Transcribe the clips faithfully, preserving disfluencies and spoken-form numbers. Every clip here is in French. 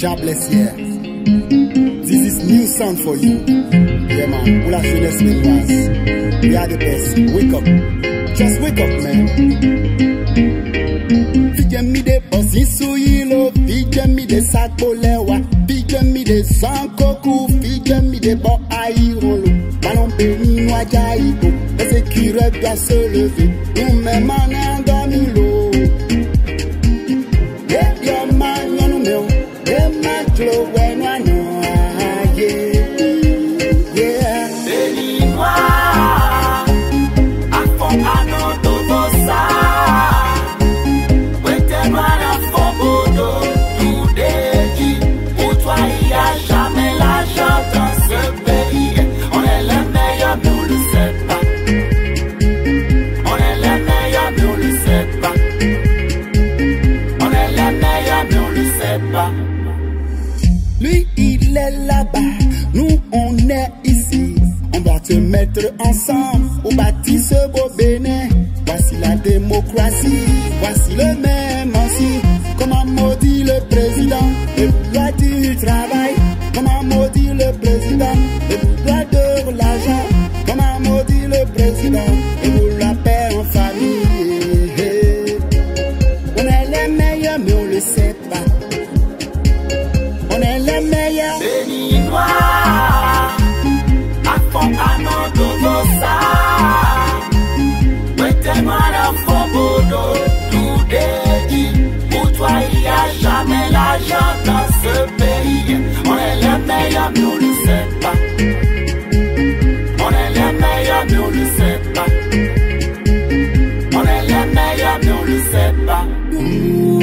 God bless you. This is new song for you. Yeah, man. Pour la jeunesse ménoise. We are the best. Wake up. Just wake up, man. Fidjem mi de bosi suyilo. Fidjem mi de sakolewa. Fidjem mi de sankoku. Fidjem mi de bo airolo. Malon béni noa jaïbo. Les écureuils doivent se lever. Nous même en endormilo. Yeah, your man, you know me. Yeah, man, Joe, when I know. Yeah, yeah. Béni noir. À fond, à non, tout ça. Ouais, t'es mal à fond, bodo. Tout dédié. Pour toi, il n'y a jamais l'argent dans ce pays. On est les meilleurs, mais on le sait pas. On est les meilleurs, mais on le sait pas. On est les meilleurs, mais on le sait pas. Lui, il est là-bas, nous, on est ici. On doit te mettre ensemble pour bâtir ce beau Bénin. Voici la démocratie, voici le même ainsi. Comment maudit le président, le droit du travail. Comment maudit le président, le droit de l'argent. Comment maudit le président, et pour la paix en famille. On est les meilleurs, mais on le sait pas. On est les meilleurs. Béni noir, à fond, à non, tout ça. Ouais, t'es mal à fond, bodo, tout dédié. Pour toi, il n'y a jamais l'argent dans ce pays. On est les meilleurs, mais on le sait pas. On est les meilleurs, mais on le sait pas. On est les meilleurs, mais on le sait pas. Ooh,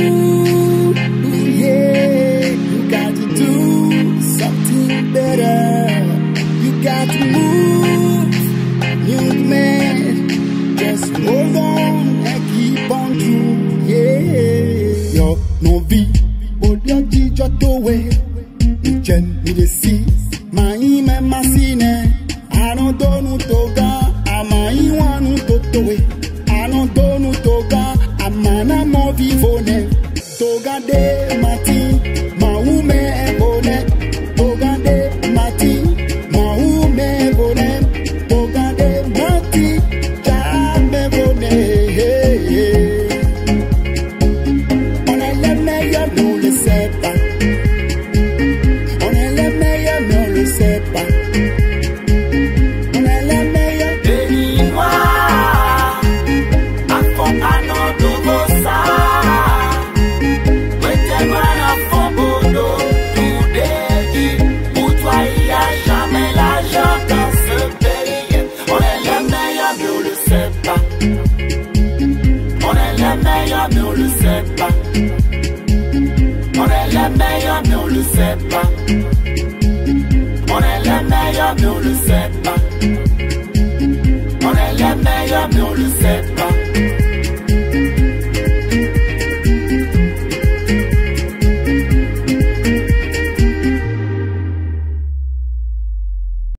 yeah, you got to do something better. You got to move, young man. Just hold on and keep on through, yeah. Yo, no vi, odio jijo towe. Uchen mi de si, mai me masine. Ano donu toga, amai wanu totowe. Ano donu toga, amana mo vivone. Toga de mati, maume ebone. Toga de mati, maume ebone. Toga de mati, jame ebone. On est les meilleurs, mais on le sait pas. On est les meilleurs, mais on le sait pas. On est les meilleurs. Béni noir, à fond, à non, tout ça. Ouais, t'es mal à fond, bodo, tout dédié. Pour toi, il n'y a jamais l'argent dans ce pays. On est les meilleurs, mais on le sait pas. On est les meilleurs, mais on le sait pas. On est les meilleurs, mais on le sait pas. On est les meilleurs, mais on le sait pas. On est les meilleurs, mais on le sait pas.